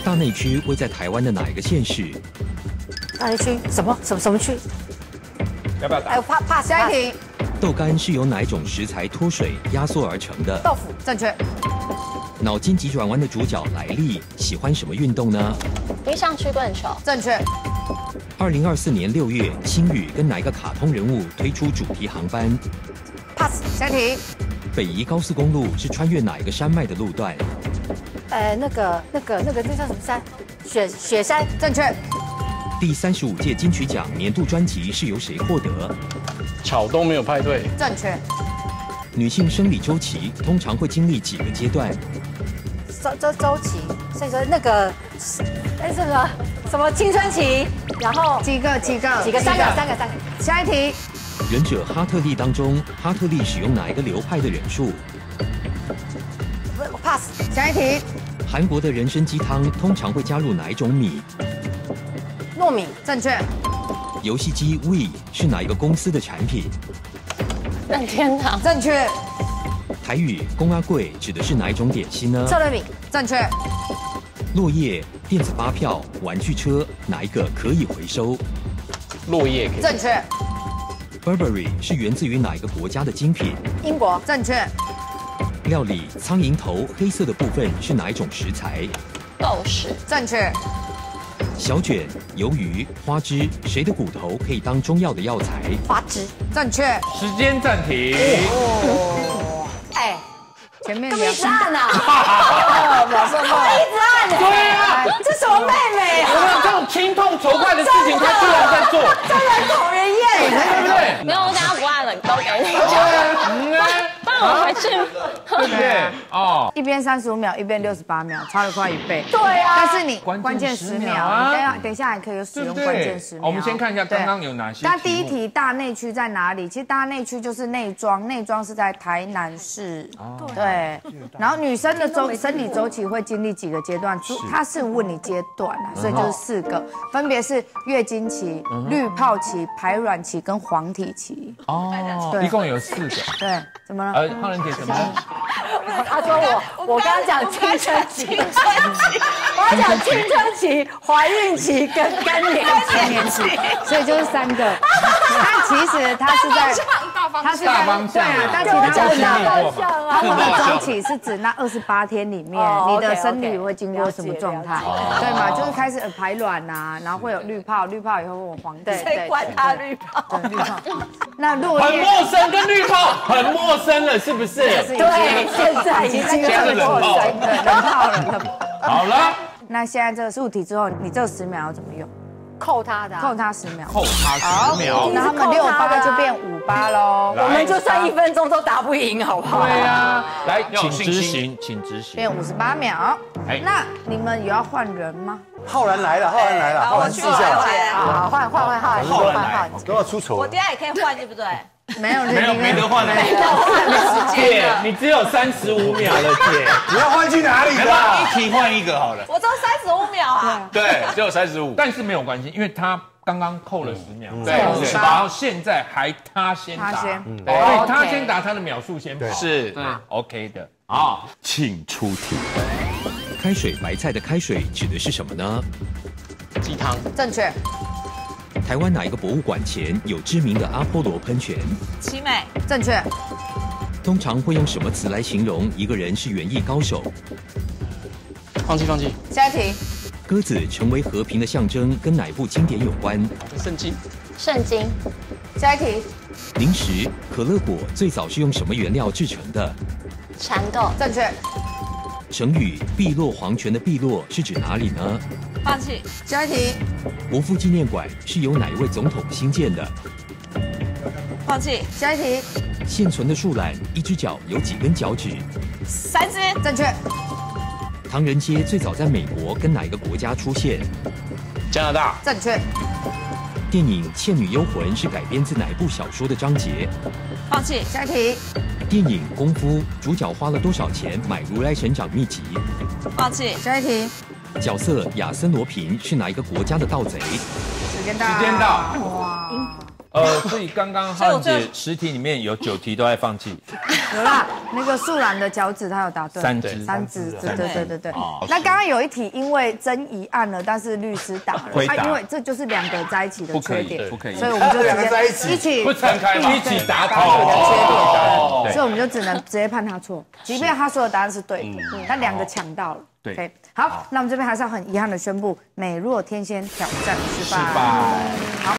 大内区位在台湾的哪一个县市？ 大内区什么区？ 要不要打？ 哎，怕下一题， 豆干是由哪一种食材脱水压缩而成的？ 豆腐，正确。 脑筋急转弯的主角莱利喜欢什么运动呢？ 冰上曲棍球， 正确。 2024年6月，星宇跟哪一个卡通人物推出主题航班？ pass。下一题， 北宜高速公路是穿越哪一个山脉的路段？ 那叫什么山？雪山， 正确。 第35届金曲奖年度专辑是由谁获得？ 巧都没有派对， 正确。 女性生理周期通常会经历几个阶段？ 周期，所以说那个，这个什么青春期，然后几个， 三个。 下一题， 忍者哈特利当中，哈特利使用哪一个流派的忍术？ pass。下一题， 韩国的人参鸡汤通常会加入哪一种米？ 糯米，正确。 游戏机 Wii 是哪一个公司的产品？ 任天堂， 正确。 台语公阿贵指的是哪一种点心呢？ 臭糯米， 正确。 落叶、电子发票、玩具车，哪一个可以回收？ 落叶正确。 Burberry 是源自于哪一个国家的精品？ 英国， 正确。 料理苍蝇头黑色的部分是哪一种食材？ 豆豉， 正确。 小卷、鱿鱼、花枝，谁的骨头可以当中药的药材？ 花枝， 正确。 时间暂停。 哎， 前面一直按呐， 马上一直按， 对啊， 这什么妹妹啊？ 有没有这种轻痛仇快的事情，他居然在做， 真的讨人厌， 对不对？ 没有，我等下不按了，都给你。不然我回去。 对不对？哦， 一边35秒，一边68秒，差了快1倍。 对啊， 但是你关键关键 10 10 秒秒， 啊等一下还可以使用对不对关键10秒。 我们先看一下刚刚有哪些题目。 那第一题大内区在哪里？其实大内区就是内庄，内庄是在台南市。对。然后女生的生理周期会经历几个阶段？它是问你阶段啊，所以就是4个，分别是月经期、滤泡期、排卵期跟黄体期。 哦， 对一共有4个。 对，怎么了？ 浩仁姐怎么了？ 他说我刚刚讲青春期，我要讲青春期、怀孕期跟更年期， 所以就是3个。但其实它是在它是大方向对啊，但其实他问的他问的大周期是指那28天里面你的生理会经过什么状态，对嘛？就是开始排卵呐，然后会有滤泡，滤泡以后会有黄体， 谁管他绿泡？ 对，滤泡。那落很叶陌生，跟绿泡很陌生了，是不是？ 对，现在已经加了冷泡冷泡了。 好了， 那现在这个15题之后，你这10秒要怎么用？ 扣他的， 扣他10秒， 扣他10秒。 那他们68就变58喽。 我们就算1分钟都打不赢，好不好？ 对啊，来，请要有信心执行，请执行。 变58秒。 哎那你们有要换人吗？ 浩然来了，浩然试一下， 好，换， 都要出丑了。 我等下也可以换，对不对？ 没有， 没得换了。 姐，你只有35秒了，姐。 你要换去哪里来吧，一题换一个好了。 我只有35秒啊。 对，只有35。 但是没有关系，因为他刚刚扣了10秒， 对对，然后现在还他先答， 他先对，所以他先答，他的秒数先跑， 是， 对，OK 的。好，请出题。 开水白菜的开水指的是什么呢？ 鸡汤， 正确。 台湾哪一个博物馆前有知名的阿波罗喷泉？ 奇美， 正确。 通常会用什么词来形容一个人是园艺高手？ 放弃。 下一题。 鸽子成为和平的象征，跟哪部经典有关？ 圣经， 圣经， 下一题。 零食可乐果最早是用什么原料制成的？ 蚕豆， 正确。 成语“碧落黄泉”的碧落是指哪里呢？ 放弃。 下一题。 国父纪念馆是由哪一位总统兴建的？ 放弃。 下一题。 现存的树懒，一只脚有几根脚趾 3只。 正确。 唐人街最早在美国跟哪一个国家出现？ 加拿大， 正确。 电影《倩女幽魂》是改编自哪一部小说的章节？ 放弃。 下一题。 电影《功夫》主角花了多少钱买如来神掌秘籍？ 放弃。 下一题。 角色亚森罗平是哪一个国家的盗贼？ 时间到。 时间到。 哇， 所以刚刚汉姐10题里面有9题都在放弃。 有啦，那个素兰的脚趾他有答对 ，3只 ，3只，对。那刚刚有一题因为争议案了，但是律师打了，因为这就是2个在一起的缺点， 不可以， 所以我们就直接一起不分开吗？ 一起答他的缺点， 对所以我们就只能直接判他错，即便他说的答案是对的，他2个抢到了。 对， 好，那我们这边还是要很遗憾的宣布，美若天仙挑战失败。 失败。 好。